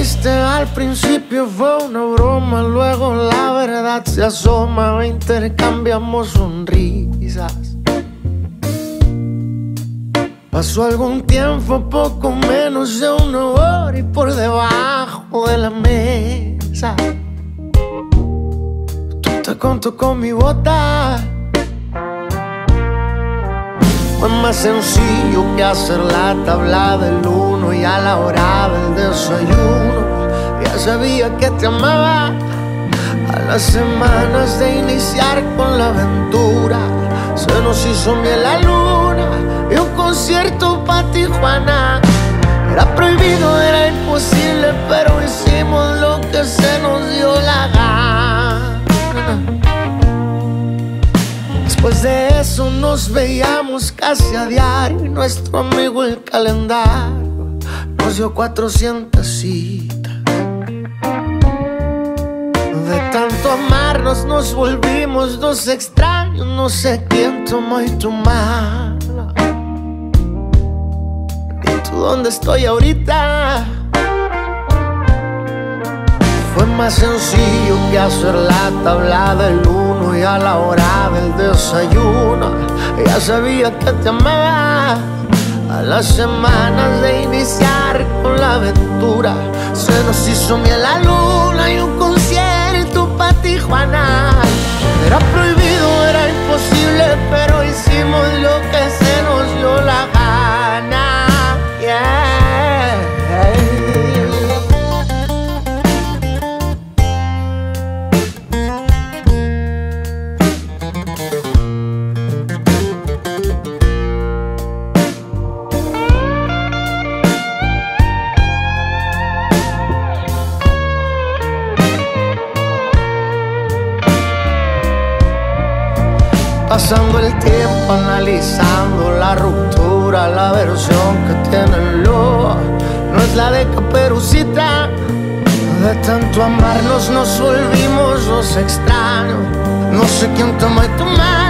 dijiste al principio fue una broma, luego la verdad se asoma, intercambiamos sonrisas. Pasó algún tiempo, poco menos de una hora, y por debajo de la mesa tú te contó con mi bota. Fue más sencillo que hacer la tabla del uno, y a la hora del desayuno ya sabía que te amaba. A las semanas de iniciar con la aventura se nos hizo miel la luna y un concierto pa' Tijuana. Era prohibido, era imposible, pero hicimos lo que se nos dio la gana. Después de eso nos veíamos casi a diario, y nuestro amigo el calendario nos dio 400 citas. De tanto amarnos nos volvimos dos extraños, no sé quién tomó y tu mala. ¿Y tú dónde estoy ahorita? Fue más sencillo que hacer la tabla del uno, y a la hora del desayuno ya sabía que te amaba. A las semanas de iniciar con la aventura se nos hizo miel la luna y un concierto pa' Tijuana. Era prohibido, era imposible, pero hicimos lo que se nos dio la gana. Pasando el tiempo analizando la ruptura, la versión que tiene el lobo no es la de Caperucita. De tanto amarnos nos volvimos dos extraños, no sé quién tomó y tu mano.